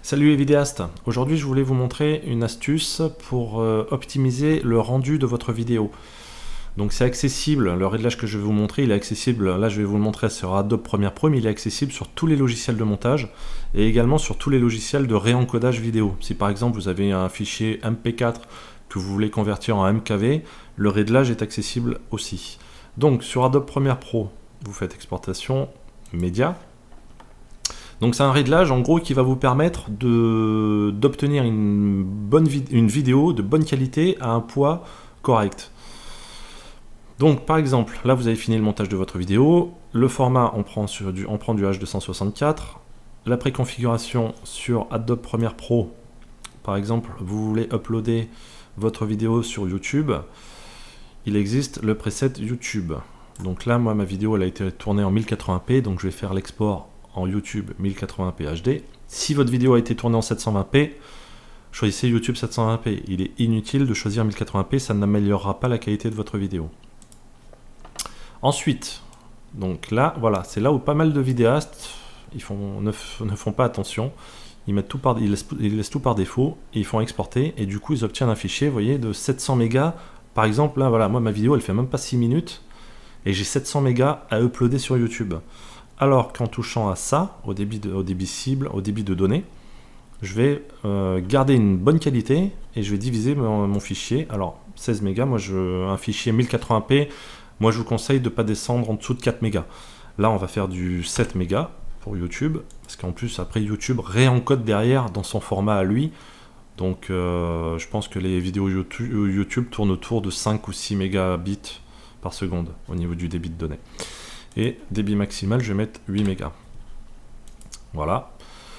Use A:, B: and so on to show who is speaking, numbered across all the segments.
A: Salut les vidéastes, aujourd'hui je voulais vous montrer une astuce pour optimiser le rendu de votre vidéo. Donc c'est accessible, le réglage que je vais vous montrer, il est accessible, là je vais vous le montrer sur Adobe Premiere Pro, mais il est accessible sur tous les logiciels de montage et également sur tous les logiciels de réencodage vidéo. Si par exemple vous avez un fichier MP4 que vous voulez convertir en MKV, le réglage est accessible aussi. Donc sur Adobe Premiere Pro, vous faites exportation, média. Donc c'est un réglage en gros qui va vous permettre d'obtenir une vidéo de bonne qualité à un poids correct. Donc par exemple, là vous avez fini le montage de votre vidéo, le format on prend du H264, la préconfiguration sur Adobe Premiere Pro, par exemple vous voulez uploader votre vidéo sur YouTube, il existe le preset YouTube. Donc là moi ma vidéo elle a été tournée en 1080p, donc je vais faire l'export en YouTube 1080p HD. Si votre vidéo a été tournée en 720p, choisissez YouTube 720p. Il est inutile de choisir 1080p, ça n'améliorera pas la qualité de votre vidéo. Ensuite, donc là, voilà, c'est là où pas mal de vidéastes ne font pas attention. Ils laissent tout par défaut et ils font exporter et du coup ils obtiennent un fichier, vous voyez, de 700 mégas. Par exemple, là, voilà, moi ma vidéo elle fait même pas 6 minutes et j'ai 700 mégas à uploader sur YouTube. Alors qu'en touchant à ça, au débit cible, au débit de données, je vais garder une bonne qualité et je vais diviser mon fichier. Alors 16 mégas, moi un fichier 1080p, moi je vous conseille de ne pas descendre en dessous de 4 mégas. Là on va faire du 7 mégas pour YouTube, parce qu'en plus après YouTube réencode derrière dans son format à lui. Donc je pense que les vidéos YouTube tournent autour de 5 ou 6 mégabits par seconde au niveau du débit de données. Et débit maximal, je vais mettre 8 mégas. Voilà.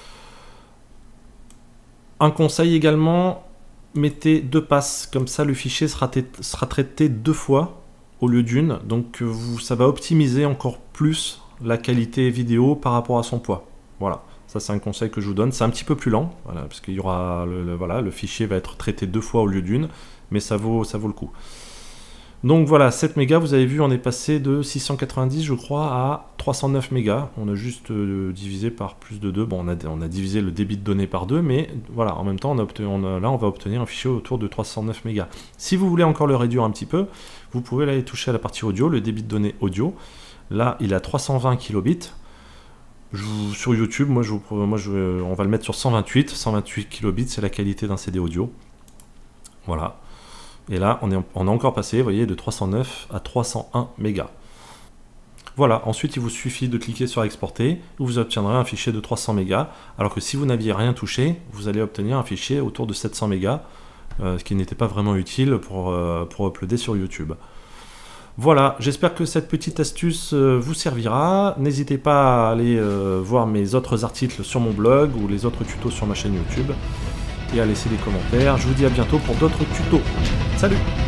A: Un conseil également, mettez 2 passes. Comme ça, le fichier sera traité 2 fois au lieu d'une. Donc, ça va optimiser encore plus la qualité vidéo par rapport à son poids. Voilà. Ça, c'est un conseil que je vous donne. C'est un petit peu plus lent, voilà, parce qu'il y aura le fichier va être traité 2 fois au lieu d'une, mais ça vaut le coup. Donc voilà, 7 mégas, vous avez vu, on est passé de 690, je crois, à 309 mégas. On a juste divisé par plus de 2. Bon, on a divisé le débit de données par 2, mais voilà, en même temps, là, on va obtenir un fichier autour de 309 mégas. Si vous voulez encore le réduire un petit peu, vous pouvez aller toucher à la partie audio, le débit de données audio. Là, il est à 320 kilobits. Sur YouTube, on va le mettre sur 128. 128 kilobits, c'est la qualité d'un CD audio. Voilà. Et là, on a encore passé, vous voyez, de 309 à 301 mégas. Voilà, ensuite il vous suffit de cliquer sur exporter, vous obtiendrez un fichier de 300 mégas, alors que si vous n'aviez rien touché, vous allez obtenir un fichier autour de 700 mégas, ce qui n'était pas vraiment utile pour uploader sur YouTube. Voilà, j'espère que cette petite astuce vous servira. N'hésitez pas à aller voir mes autres articles sur mon blog ou les autres tutos sur ma chaîne YouTube. Et à laisser des commentaires. Je vous dis à bientôt pour d'autres tutos. Salut!